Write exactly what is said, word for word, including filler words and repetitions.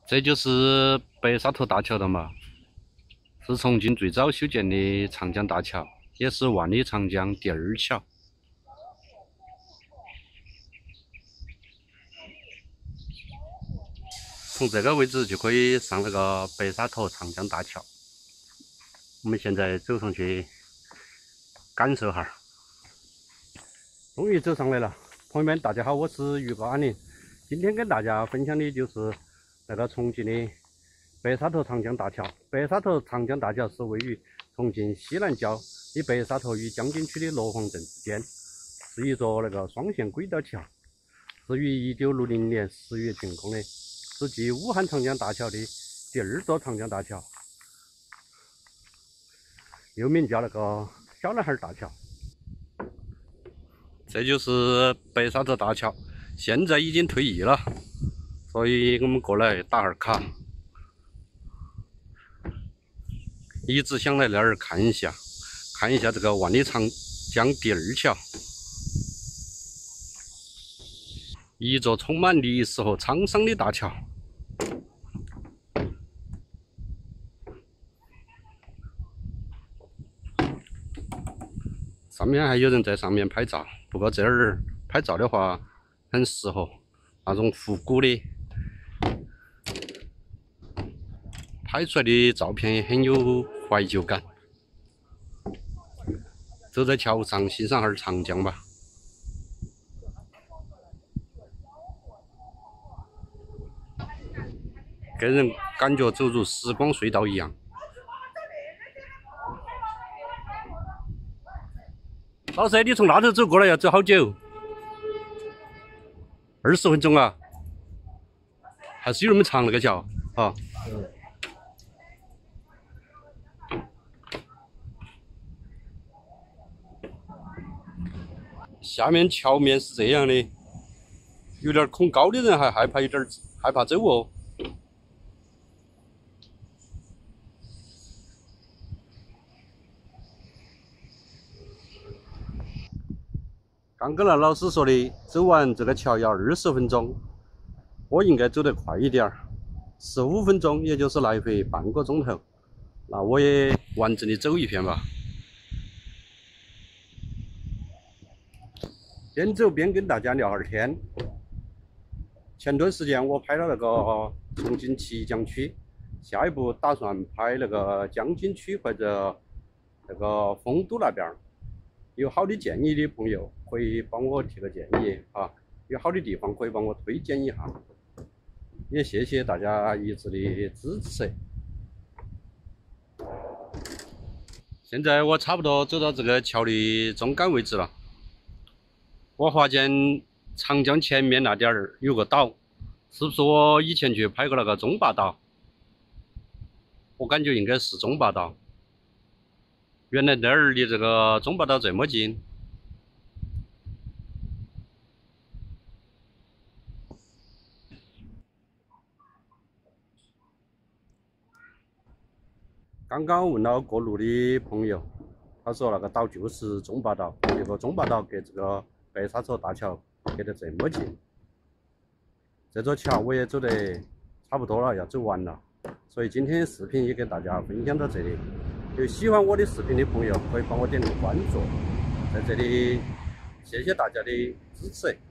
这就是北沙头大桥了嘛，是重庆最早修建的长江大桥，也是万里长江第二桥。从这个位置就可以上那个北沙头长江大桥。我们现在走上去感受下。终于走上来了，朋友们，大家好，我是渔哥阿林。今天跟大家分享的就是那个重庆的北沙头长江大桥。北沙头长江大桥是位于重庆西南郊的北沙头与江津区的罗黄镇之间，是一座那个双线轨道桥，是于一九六零年十月竣工的，是继武汉长江大桥的第二座长江大桥，又名叫那个小男孩大桥。这就是北沙头大桥，现在已经退役了，所以我们过来打下卡。一直想来那儿看一下，看一下这个万里长江第二桥，一座充满历史和沧桑的大桥。上面还有人在上面拍照，不过这儿拍照的话很适合那种复古的，拍出来的照片也很有怀旧感。走在桥上欣赏下长江吧。给人感觉走入时光隧道一样。老师，你从那头走过来要走好久？二十分钟啊？还是有那么长那个桥啊？嗯。下面桥面是这样的，有点恐高的人还害怕，有点害怕走哦。刚刚那老师说的，走完这个桥要二十分钟，我应该走得快一点儿，十五分钟，也就是来回半个钟头。那我也完整的走一遍吧。边走边跟大家聊会儿天。前段时间我拍了那个重庆綦江区，下一步打算拍那个江津区或者那个丰都那边。有好的建议的朋友可以帮我提个建议啊，有好的地方可以帮我推荐一下，也谢谢大家一直的支持。现在我差不多走到这个桥的中间位置了，我发现长江前面那点儿有个岛，是不是我以前去拍过那个中坝岛？我感觉应该是中坝岛。原来那儿离这个中坝岛这么近。刚刚问了过路的朋友，他说那个岛就是中坝岛，结果中坝岛跟这个北沙头大桥隔得这么近。这座桥我也走得差不多了，要走完了，所以今天视频也跟大家分享到这里。有喜欢我的视频的朋友，可以帮我点个关注，在这里谢谢大家的支持。